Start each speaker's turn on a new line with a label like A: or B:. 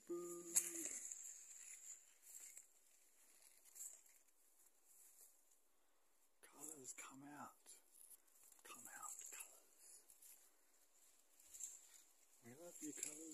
A: Boo. Colours, come out. Come out, colours. We love you, colours.